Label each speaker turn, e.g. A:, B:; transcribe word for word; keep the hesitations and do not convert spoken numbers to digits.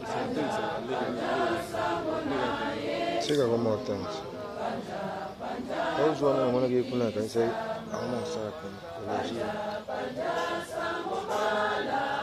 A: Take it one more time. I was one I want to give you like I say, I want to start.